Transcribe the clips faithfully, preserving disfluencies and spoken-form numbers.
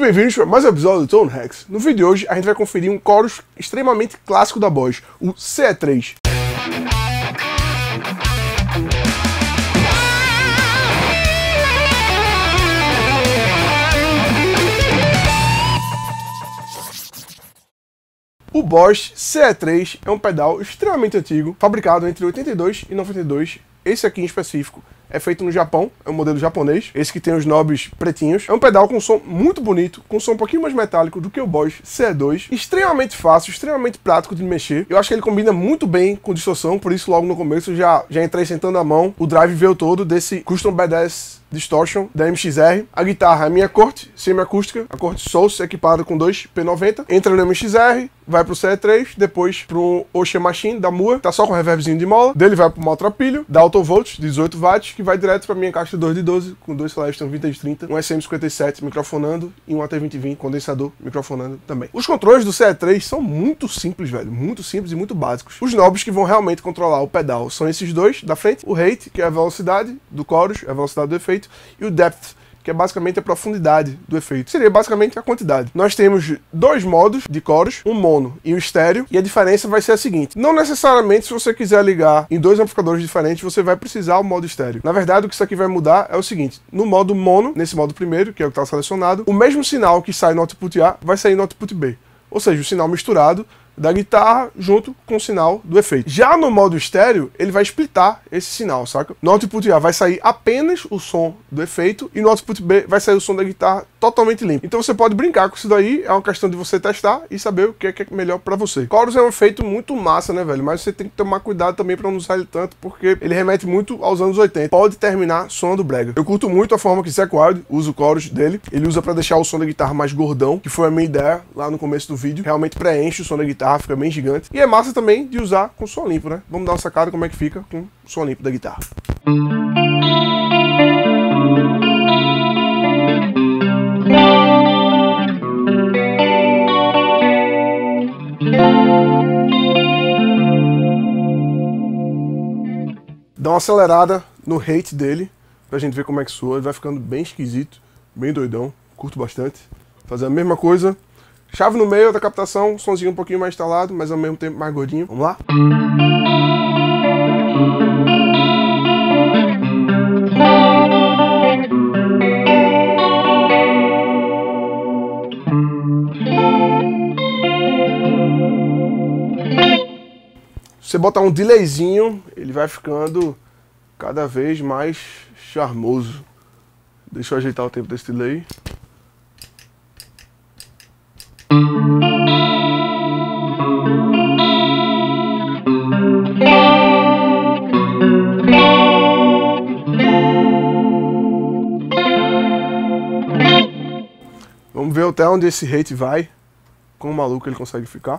bem-vindos a mais um episódio do Tone Hacks. No vídeo de hoje a gente vai conferir um chorus extremamente clássico da Boss, o C E três. O Boss C E três é um pedal extremamente antigo, fabricado entre oitenta e dois e noventa e dois. Esse aqui em específico é feito no Japão, é um modelo japonês, esse que tem os knobs pretinhos. É um pedal com um som muito bonito, com um som um pouquinho mais metálico do que o Boss C E dois. Extremamente fácil, extremamente prático de mexer. Eu acho que ele combina muito bem com distorção, por isso logo no começo eu já, já entrei sentando a mão. O drive veio todo desse Custom Badass Distortion da M X R. A guitarra é minha corte semiacústica, a corte Source equipada com dois P noventa. Entra no M X R, vai pro C E três, depois pro Ocean Machine da Mua, tá só com reverbzinho de mola. Dele vai pro maltrapilho, da Autovolt, dezoito watts, que vai direto pra minha caixa dois de doze, com dois Celestion Vintage trinta, um S M cinquenta e sete microfonando e um A T vinte vinte condensador microfonando também. Os controles do C E três são muito simples, velho, muito simples e muito básicos. Os knobs que vão realmente controlar o pedal são esses dois da frente, o Rate, que é a velocidade do chorus, a velocidade do efeito, e o Depth, que é basicamente a profundidade do efeito. Seria basicamente a quantidade. Nós temos dois modos de chorus, um mono e um estéreo, e a diferença vai ser a seguinte: não necessariamente se você quiser ligar em dois amplificadores diferentes, você vai precisar o modo estéreo. Na verdade, o que isso aqui vai mudar é o seguinte: no modo mono, nesse modo primeiro, que é o que está selecionado, o mesmo sinal que sai no output A vai sair no output B. Ou seja, o sinal misturado da guitarra junto com o sinal do efeito. Já no modo estéreo, ele vai splitar esse sinal, saca? No output A vai sair apenas o som do efeito e no output B vai sair o som da guitarra totalmente limpo. Então você pode brincar com isso daí, é uma questão de você testar e saber o que é, que é melhor pra você. Chorus é um efeito muito massa, né, velho? Mas você tem que tomar cuidado também pra não usar ele tanto, porque ele remete muito aos anos oitenta. Pode terminar soando brega. Eu curto muito a forma que Zakk Wylde usa o chorus dele. Ele usa pra deixar o som da guitarra mais gordão, que foi a minha ideia lá no começo do vídeo. Realmente preenche o som da guitarra, fica bem gigante. E é massa também de usar com som limpo, né? Vamos dar uma sacada como é que fica com o som limpo da guitarra. Dá uma acelerada no Rate dele, pra gente ver como é que soa. Ele vai ficando bem esquisito, bem doidão. Curto bastante. Fazer a mesma coisa. Chave no meio da captação, somzinho um pouquinho mais instalado, mas ao mesmo tempo mais gordinho. Vamos lá? Se você botar um delayzinho, ele vai ficando cada vez mais charmoso. Deixa eu ajeitar o tempo desse delay. Vamos ver até onde esse Rate vai, quão maluco ele consegue ficar.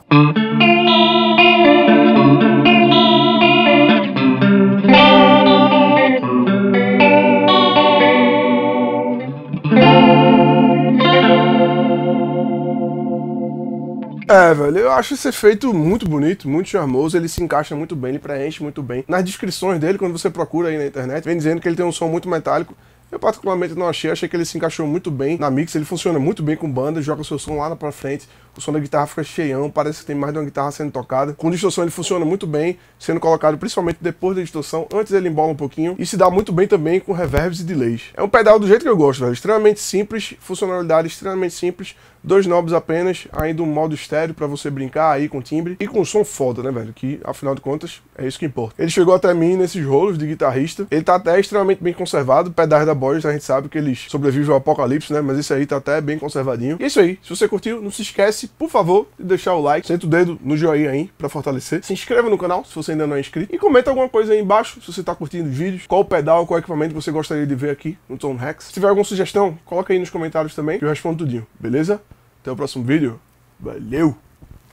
É, velho, eu acho esse efeito muito bonito, muito charmoso, ele se encaixa muito bem, ele preenche muito bem. Nas descrições dele, quando você procura aí na internet, vem dizendo que ele tem um som muito metálico. Eu particularmente não achei, achei que ele se encaixou muito bem na mix, ele funciona muito bem com banda, joga o seu som lá pra frente, o som da guitarra fica cheião, parece que tem mais de uma guitarra sendo tocada. Com distorção ele funciona muito bem, sendo colocado principalmente depois da distorção, antes ele embola um pouquinho, e se dá muito bem também com reverbs e delays. É um pedal do jeito que eu gosto, velho, extremamente simples, funcionalidade extremamente simples, dois knobs apenas, ainda um modo estéreo pra você brincar aí com timbre, e com um som foda, né, velho, que afinal de contas é isso que importa. Ele chegou até mim nesses rolos de guitarrista, ele tá até extremamente bem conservado, pedais da Boss a gente sabe que eles sobrevivem ao apocalipse, né, mas esse aí tá até bem conservadinho. E é isso aí, se você curtiu, não se esquece, por favor, de deixar o like, senta o dedo no joinha aí pra fortalecer, se inscreva no canal se você ainda não é inscrito, e comenta alguma coisa aí embaixo se você tá curtindo os vídeos, qual pedal, qual equipamento você gostaria de ver aqui no Tone Hacks. Se tiver alguma sugestão, coloca aí nos comentários também, que eu respondo tudinho, beleza? Até o próximo vídeo. Valeu!